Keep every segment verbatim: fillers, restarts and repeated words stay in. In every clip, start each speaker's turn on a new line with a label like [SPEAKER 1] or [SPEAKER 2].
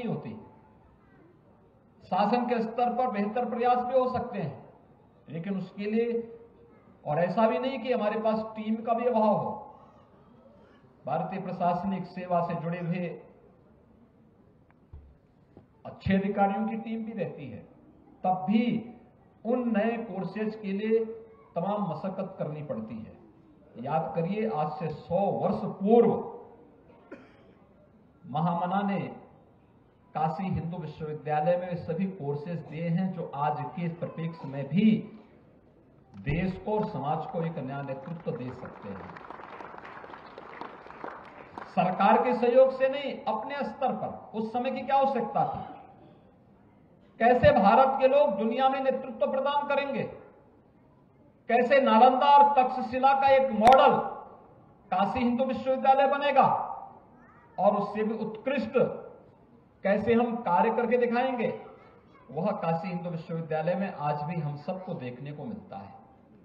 [SPEAKER 1] नहीं होती। शासन के स्तर पर बेहतर प्रयास भी हो सकते हैं, लेकिन उसके लिए, और ऐसा भी नहीं कि हमारे पास टीम का भी अभाव हो। भारतीय प्रशासनिक सेवा से जुड़े हुए अच्छे अधिकारियों की टीम भी रहती है, तब भी उन नए कोर्सेज के लिए तमाम मशक्कत करनी पड़ती है। याद करिए, आज से सौ वर्ष पूर्व महामना ने काशी हिंदू विश्वविद्यालय में सभी कोर्सेज दिए हैं जो आज के परिप्रेक्ष्य में भी देश को और समाज को एक नया नेतृत्व दे सकते हैं। सरकार के सहयोग से नहीं, अपने स्तर पर। उस समय की क्या आवश्यकता थी? कैसे भारत के लोग दुनिया में नेतृत्व प्रदान करेंगे? कैसे नालंदा और तक्षशिला का एक मॉडल काशी हिंदू विश्वविद्यालय बनेगा और उससे भी उत्कृष्ट कैसे हम कार्य करके दिखाएंगे? वह काशी हिंदू विश्वविद्यालय में आज भी हम सबको देखने को मिलता है।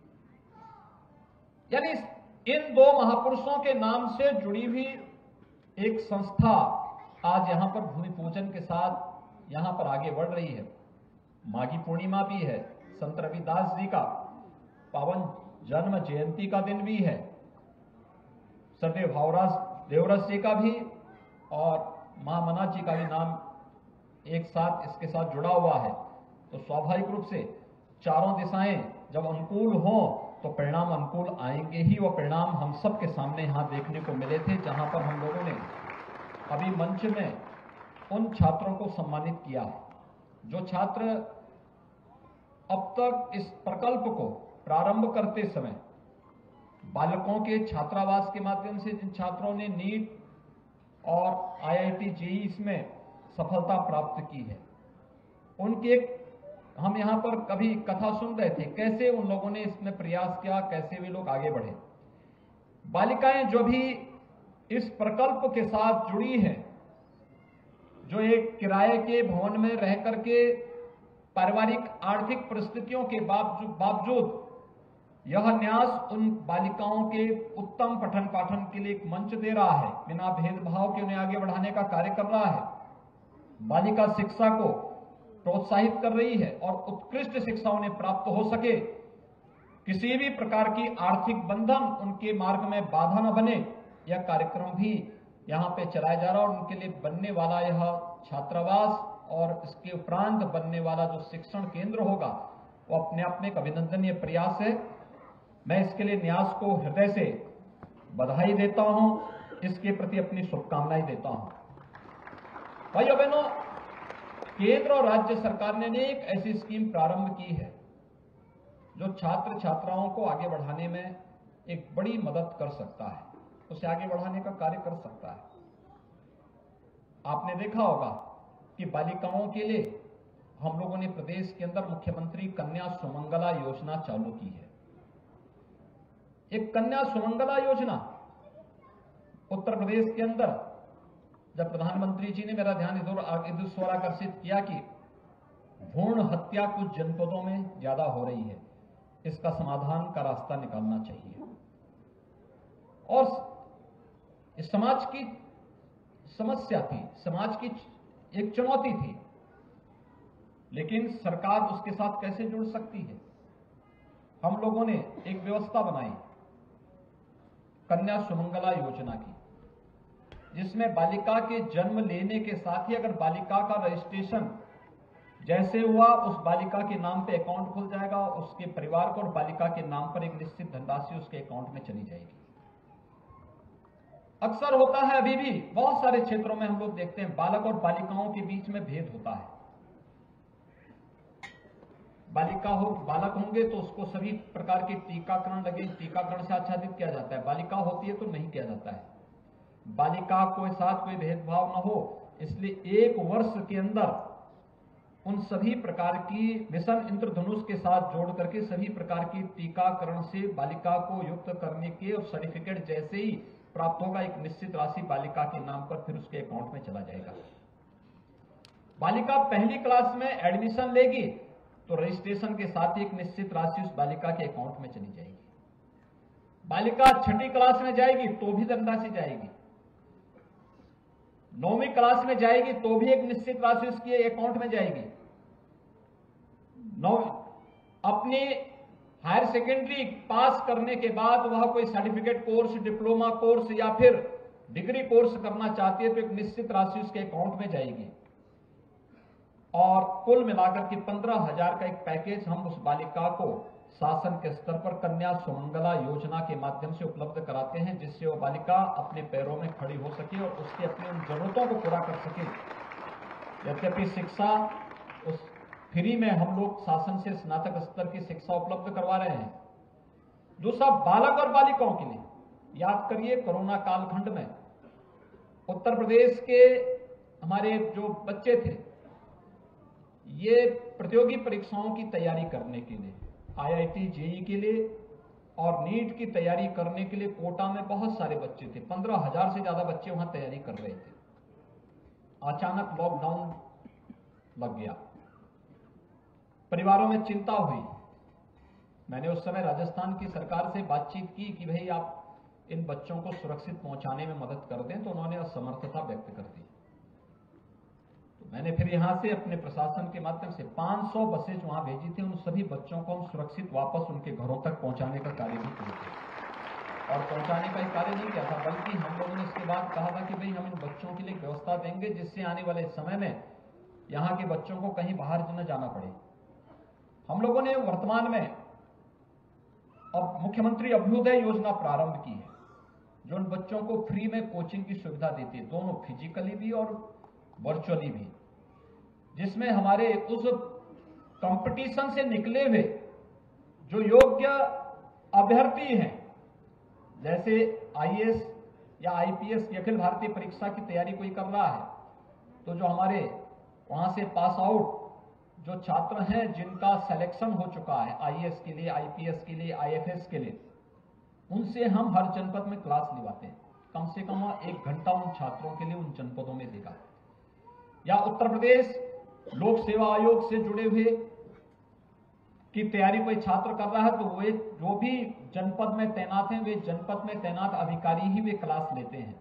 [SPEAKER 1] यानी इन दो महापुरुषों के नाम से जुड़ी हुई एक संस्था आज यहां पर भूमि पूजन के साथ यहां पर आगे बढ़ रही है। माघी पूर्णिमा भी है, संत रविदास जी का पावन जन्म जयंती का दिन भी है, सदैव भावराज देवरस जी का भी और महामना जी का भी नाम एक साथ इसके साथ जुड़ा हुआ है। तो स्वाभाविक रूप से चारों दिशाएं जब अनुकूल हों तो परिणाम अनुकूल आएंगे ही। वो परिणाम हम सबके सामने यहां देखने को मिले थे, जहां पर हम लोगों ने अभी मंच में उन छात्रों को सम्मानित किया जो छात्र अब तक इस प्रकल्प को प्रारंभ करते समय बालकों के छात्रावास के माध्यम से जिन छात्रों ने नीट और आईआईटी जेईई में सफलता प्राप्त की है, उनके एक हम यहां पर कभी कथा सुन रहे थे, कैसे उन लोगों ने इसमें प्रयास किया, कैसे वे लोग आगे बढ़े। बालिकाएं जो भी इस प्रकल्प के साथ जुड़ी हैं, जो एक किराए के भवन में रह करके पारिवारिक आर्थिक परिस्थितियों के बावजूद यह न्यास उन बालिकाओं के उत्तम पठन पाठन के लिए एक मंच दे रहा है, बिना भेदभाव के उन्हें आगे बढ़ाने का कार्य कर रहा है, बालिका शिक्षा को प्रोत्साहित कर रही है और उत्कृष्ट शिक्षा उन्हें प्राप्त हो सके, किसी भी प्रकार की आर्थिक बंधन उनके मार्ग में बाधा न बने, यह कार्यक्रम भी यहाँ पे चलाया जा रहा है। और उनके लिए बनने वाला यह छात्रावास और इसके उपरांत बनने वाला जो शिक्षण केंद्र होगा वो अपने आप में एक अभिनंदनीय प्रयास है। मैं इसके लिए न्यास को हृदय से बधाई देता हूं, इसके प्रति अपनी शुभकामनाएं देता हूं। भाइयों बहनों, केंद्र और राज्य सरकार ने एक ऐसी स्कीम प्रारंभ की है जो छात्र छात्राओं को आगे बढ़ाने में एक बड़ी मदद कर सकता है, उसे आगे बढ़ाने का कार्य कर सकता है। आपने देखा होगा कि बालिकाओं के लिए हम लोगों ने प्रदेश के अंदर मुख्यमंत्री कन्या सुमंगला योजना चालू की है। एक कन्या सुमंगला योजना उत्तर प्रदेश के अंदर जब प्रधानमंत्री जी ने मेरा ध्यान इधर इस ओर आकर्षित किया कि भ्रूण हत्या कुछ जनपदों में ज्यादा हो रही है, इसका समाधान का रास्ता निकालना चाहिए। और इस समाज की समस्या थी, समाज की एक चुनौती थी, लेकिन सरकार उसके साथ कैसे जुड़ सकती है? हम लोगों ने एक व्यवस्था बनाई कन्या सुमंगला योजना की, जिसमें बालिका के जन्म लेने के साथ ही अगर बालिका का रजिस्ट्रेशन जैसे हुआ, उस बालिका के नाम पे अकाउंट खुल जाएगा, उसके परिवार को और बालिका के नाम पर एक निश्चित धनराशि उसके अकाउंट में चली जाएगी। अक्सर होता है, अभी भी बहुत सारे क्षेत्रों में हम लोग देखते हैं बालक और बालिकाओं के बीच में भेद होता है। बालिका हो बालक होंगे तो उसको सभी प्रकार के टीकाकरण लगे, टीकाकरण से आच्छादित किया जाता है, बालिका होती है तो नहीं किया जाता है। बालिका के साथ कोई भेदभाव न हो, इसलिए एक वर्ष के अंदर उन सभी प्रकार की मिशन इंद्रधनुष के साथ जोड़ करके सभी प्रकार की टीकाकरण से बालिका को युक्त करने के और सर्टिफिकेट जैसे ही प्राप्त होगा, एक निश्चित राशि बालिका के नाम पर फिर उसके अकाउंट में चला जाएगा। बालिका पहली क्लास में एडमिशन लेगी तो रजिस्ट्रेशन के साथ ही एक निश्चित राशि उस बालिका के अकाउंट में चली जाएगी। बालिका छठी क्लास में जाएगी तो भी धनराशि जाएगी। नौवीं क्लास में जाएगी तो भी एक निश्चित राशि उसके अकाउंट में जाएगी। नौ अपनी हायर सेकेंडरी पास करने के बाद वह कोई सर्टिफिकेट कोर्स, डिप्लोमा कोर्स या फिर डिग्री कोर्स करना चाहती है तो एक निश्चित राशि उसके अकाउंट में जाएगी। और कुल मिलाकर के पंद्रह हजार का एक पैकेज हम उस बालिका को शासन के स्तर पर कन्या सुमंगला योजना के माध्यम से उपलब्ध कराते हैं, जिससे वो बालिका अपने पैरों में खड़ी हो सके और उसकी अपनी उन जरूरतों को पूरा कर सके। यद्यपि शिक्षा उस फ्री में हम लोग शासन से स्नातक स्तर की शिक्षा उपलब्ध करवा रहे हैं। दूसरा, बालक और बालिकाओं के लिए याद करिए, कोरोना कालखंड में उत्तर प्रदेश के हमारे जो बच्चे थे, ये प्रतियोगी परीक्षाओं की तैयारी करने के लिए, आईआईटी, जेईई के लिए और नीट की तैयारी करने के लिए कोटा में बहुत सारे बच्चे थे। पंद्रह हजार से ज्यादा बच्चे वहां तैयारी कर रहे थे। अचानक लॉकडाउन लग गया, परिवारों में चिंता हुई। मैंने उस समय राजस्थान की सरकार से बातचीत की कि भाई आप इन बच्चों को सुरक्षित पहुंचाने में मदद कर दें, तो उन्होंने असमर्थता व्यक्त कर दी। तो मैंने फिर यहां से अपने प्रशासन के माध्यम से पाँच सौ बसेज वहां भेजी थी। उन सभी बच्चों को हम सुरक्षित वापस उनके घरों तक पहुंचाने का कार्य भी किया था। और पहुंचाने का एक कार्य नहीं किया था, बल्कि हम लोगों ने इसके बाद कहा था कि भाई हम इन बच्चों के लिए व्यवस्था देंगे जिससे आने वाले समय में यहाँ के बच्चों को कहीं बाहर न जाना पड़े। हम लोगों ने वर्तमान में अब मुख्यमंत्री अभ्युदय योजना प्रारंभ की है, जो उन बच्चों को फ्री में कोचिंग की सुविधा देती है, दोनों फिजिकली भी और वर्चुअली भी, जिसमें हमारे उस कंपटीशन से निकले हुए जो योग्य अभ्यर्थी हैं, जैसे आईएएस या आईपीएस की अखिल भारतीय परीक्षा की तैयारी कोई कर रहा है, तो जो हमारे वहां से पास आउट जो छात्र हैं जिनका सिलेक्शन हो चुका है आईएएस के लिए, आईपीएस के लिए, आईएफएस के लिए, उनसे हम हर जनपद में क्लास लिवाते हैं। कम से कम एक घंटा उन छात्रों के लिए उन जनपदों में देगा। या उत्तर प्रदेश लोक सेवा आयोग से जुड़े हुए की तैयारी कोई छात्र कर रहा है, तो वे जो भी जनपद में तैनात हैं, वे जनपद में तैनात अधिकारी ही वे क्लास लेते हैं।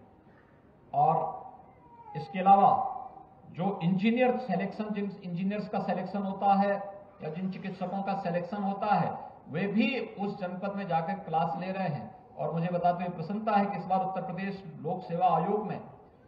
[SPEAKER 1] और इसके अलावा जो इंजीनियर सिलेक्शन, जिन इंजीनियर्स का सिलेक्शन होता है या जिन चिकित्सकों का सिलेक्शन होता है, वे भी उस जनपद में जाकर क्लास ले रहे हैं। और मुझे बताते हुए प्रसन्नता है कि इस बार उत्तर प्रदेश लोक सेवा आयोग में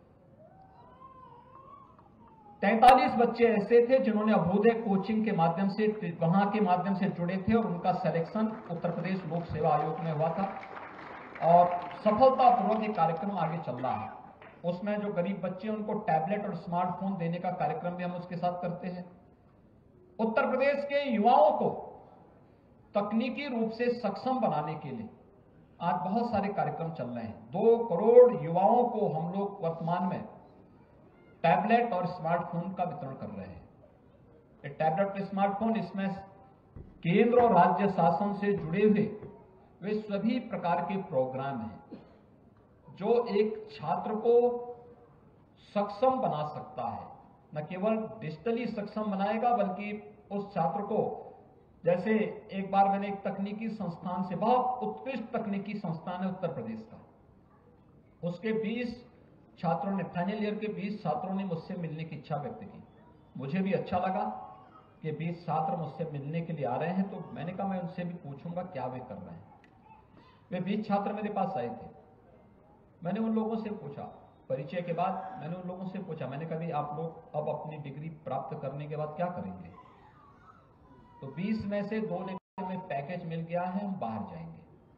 [SPEAKER 1] तैंतालीस बच्चे ऐसे थे जिन्होंने अभ्युदय कोचिंग के माध्यम से, वहां के माध्यम से जुड़े थे और उनका सिलेक्शन उत्तर प्रदेश लोक सेवा आयोग में हुआ था और सफलतापूर्वक ये कार्यक्रम आगे चल रहा है। उसमें जो गरीब बच्चे हैं उनको टैबलेट और स्मार्टफोन देने का कार्यक्रम भी हम उसके साथ करते हैं। उत्तर प्रदेश के युवाओं को तकनीकी रूप से सक्षम बनाने के लिए आज बहुत सारे कार्यक्रम चल रहे हैं। दो करोड़ युवाओं को हम लोग वर्तमान में टैबलेट और स्मार्टफोन का वितरण कर रहे हैं। ये टैबलेट और स्मार्टफोन, इसमें केंद्र और राज्य शासन से जुड़े हुए वे सभी प्रकार के प्रोग्राम हैं जो एक छात्र को सक्षम बना सकता है। न केवल डिजिटली सक्षम बनाएगा, बल्कि उस छात्र को, जैसे एक बार मैंने एक तकनीकी संस्थान से, बहुत उत्कृष्ट तकनीकी संस्थान है उत्तर प्रदेश का, उसके बीस छात्रों ने, फाइनल ईयर के बीस छात्रों ने मुझसे मिलने की इच्छा व्यक्त की। मुझे भी अच्छा लगा कि बीस छात्र मुझसे मिलने के लिए आ रहे हैं, तो मैंने कहा मैं उनसे भी पूछूंगा क्या वे कर रहे हैं। वे बीस छात्र मेरे पास आए थे। मैंने उन लोगों से पूछा, परिचय के बाद मैंने उन लोगों से पूछा, मैंने कहा भी आप लोग अब अपनी डिग्री प्राप्त करने के बाद क्या करेंगे? तो बीस में से दो ने कहा हमें पैकेज मिल गया है, हम बाहर जाएंगे।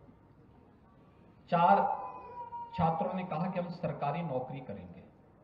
[SPEAKER 1] चार छात्रों ने कहा कि हम सरकारी नौकरी करेंगे।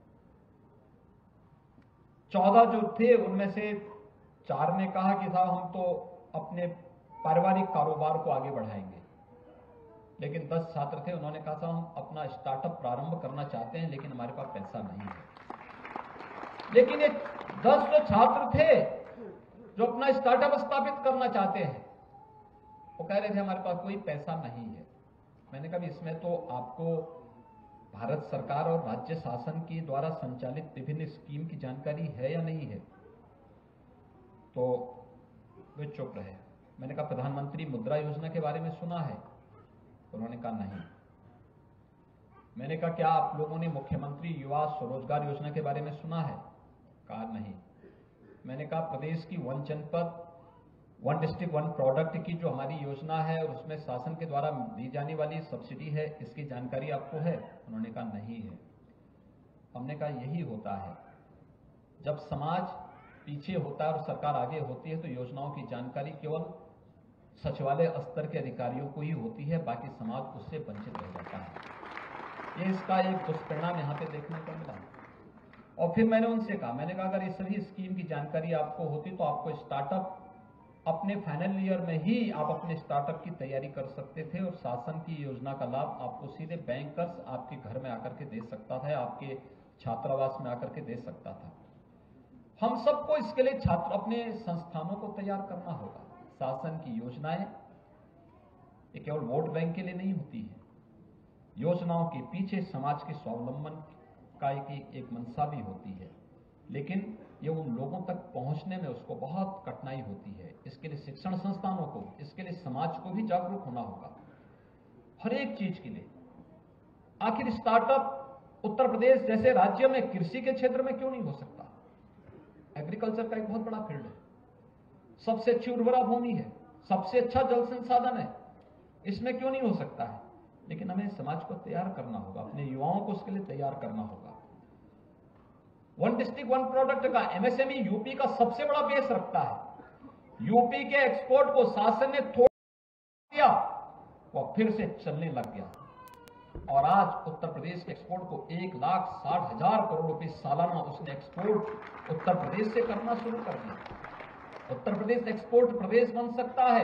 [SPEAKER 1] चौदह जो थे उनमें से चार ने कहा कि साहब हम तो अपने पारिवारिक कारोबार को आगे बढ़ाएंगे। लेकिन दस छात्र थे, उन्होंने कहा साहब हम अपना स्टार्टअप प्रारंभ करना चाहते हैं, लेकिन हमारे पास पैसा नहीं है। लेकिन ये दस जो छात्र थे जो अपना स्टार्टअप स्थापित करना चाहते हैं, वो कह रहे थे हमारे पास कोई पैसा नहीं है। मैंने कहा इसमें तो आपको भारत सरकार और राज्य शासन के द्वारा संचालित विभिन्न स्कीम की जानकारी है या नहीं है? तो वे चुप रहे। मैंने कहा प्रधानमंत्री मुद्रा योजना के बारे में सुना है? उन्होंने कहा नहीं। मैंने कहा क्या आप लोगों ने मुख्यमंत्री युवा स्वरोजगार योजना के बारे में सुना है? कहा नहीं। मैंने कहा प्रदेश की वन जनपद वन डिस्ट्रिक्ट वन प्रोडक्ट की जो हमारी योजना है और उसमें शासन के द्वारा दी जाने वाली सब्सिडी है, इसकी जानकारी आपको है? उन्होंने कहा नहीं है। हमने कहा यही होता है, जब समाज पीछे होता है और सरकार आगे होती है तो योजनाओं की जानकारी केवल सचिवालय स्तर के अधिकारियों को ही होती है, बाकी समाज उससे वंचित रह जाता है। ये इसका एक दुष्परिणाम यहाँ पे देखने को मिला। और फिर मैंने उनसे कहा, मैंने कहा अगर इस सभी स्कीम की जानकारी आपको होती तो आपको स्टार्टअप अपने फाइनल ईयर में ही आप अपने स्टार्टअप की तैयारी कर सकते थे और शासन की योजना का लाभ आपको सीधे बैंकर्स आपके घर में आकर के दे सकता था, आपके छात्रावास में आकर के दे सकता था। हम सबको इसके लिए छात्र अपने संस्थानों को तैयार करना होगा। शासन की योजनाएं ये केवल वोट बैंक के लिए नहीं होती है, योजनाओं के पीछे समाज के स्वावलंबन का एक, एक मंशा भी होती है, लेकिन ये उन लोगों तक पहुंचने में उसको बहुत कठिनाई होती है। इसके लिए शिक्षण संस्थानों को, इसके लिए समाज को भी जागरूक होना होगा हर एक चीज के लिए। आखिर स्टार्टअप उत्तर प्रदेश जैसे राज्य में कृषि के क्षेत्र में क्यों नहीं हो सकता? एग्रीकल्चर का एक बहुत बड़ा फील्ड है, सबसे अच्छी उर्वरा भूमि है, सबसे अच्छा जल संसाधन है, इसमें क्यों नहीं हो सकता है? लेकिन हमें समाज को तैयार करना होगा, अपने युवाओं को उसके लिए तैयार करना होगा। वन डिस्ट्रिक्ट वन प्रोडक्ट का एमएसएमई यूपी का सबसे बड़ा बेस रखता है। यूपी के एक्सपोर्ट को शासन ने थोड़ा दिया, वो फिर से चलने लग गया और आज उत्तर प्रदेश के एक्सपोर्ट को एक लाख साठ हजार करोड़ रुपए सालाना उसने एक्सपोर्ट उत्तर प्रदेश से करना शुरू कर दिया। उत्तर प्रदेश एक्सपोर्ट प्रदेश बन सकता है,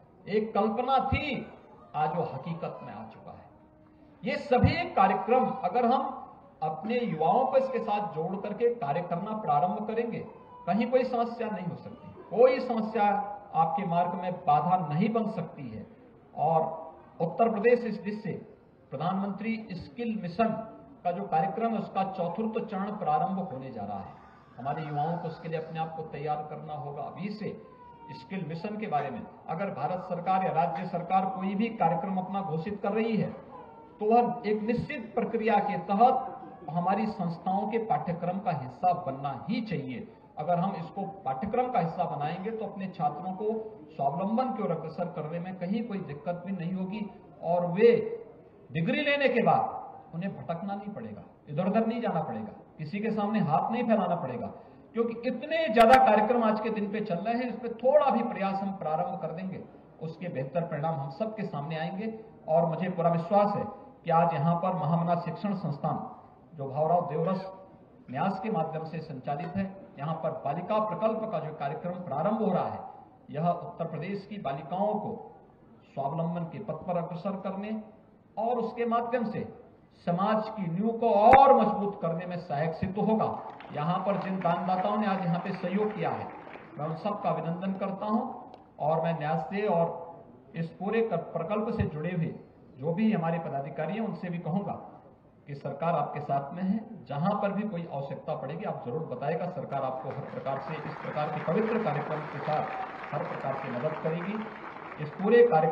[SPEAKER 1] एक कल्पना थी, आज वो हकीकत में आ चुका है। ये सभी कार्यक्रम अगर हम अपने युवाओं को इसके साथ जोड़ करके कार्य करना प्रारंभ करेंगे, कहीं कोई समस्या नहीं हो सकती, कोई समस्या आपके मार्ग में बाधा नहीं बन सकती है। और उत्तर प्रदेश इस दिशा से प्रधानमंत्री स्किल मिशन का जो कार्यक्रम है उसका चौथुर्थ चरण प्रारंभ होने जा रहा है। हमारे युवाओं को उसके लिए अपने आप को तैयार करना होगा अभी से। स्किल मिशन के बारे में अगर भारत सरकार या राज्य सरकार कोई भी कार्यक्रम अपना घोषित कर रही है तो वह एक निश्चित प्रक्रिया के तहत हमारी संस्थाओं के पाठ्यक्रम का हिस्सा बनना ही चाहिए। अगर हम इसको पाठ्यक्रम का हिस्सा बनाएंगे तो अपने छात्रों को स्वावलंबन की ओर अग्रसर करने में कहीं कोई दिक्कत भी नहीं होगी और वे डिग्री लेने के बाद उन्हें भटकना नहीं पड़ेगा, इधर उधर नहीं जाना पड़ेगा, किसी के सामने हाथ नहीं फैलाना पड़ेगा, क्योंकि इतने ज्यादा कार्यक्रम आज के दिन पे चल रहे हैं। इस पर थोड़ा भी प्रयास हम प्रारंभ कर देंगे, उसके बेहतर परिणाम हम सबके सामने आएंगे। और मुझे पूरा विश्वास है कि आज यहाँ पर महामना शिक्षण संस्थान जो भावराव देवरस न्यास के माध्यम से संचालित है, यहाँ पर बालिका प्रकल्प का जो कार्यक्रम प्रारंभ हो रहा है, यह उत्तर प्रदेश की बालिकाओं को स्वावलंबन के पथ पर अग्रसर करने और उसके माध्यम से समाज की नींव को और मजबूत करने में सहायक सिद्ध होगा। यहाँ पर जिन दानदाताओं ने आज यहाँ पे सहयोग किया है, मैं उन सबका अभिनंदन करता हूँ। और मैं न्यास से और इस पूरे प्रकल्प से जुड़े हुए जो भी हमारे पदाधिकारी हैं उनसे भी कहूँगा कि सरकार आपके साथ में है। जहां पर भी कोई आवश्यकता पड़ेगी आप जरूर बताएगा, सरकार आपको हर प्रकार से इस प्रकार के पवित्र कार्यक्रम के साथ हर प्रकार से मदद करेगी। इस पूरे कार्यक्रम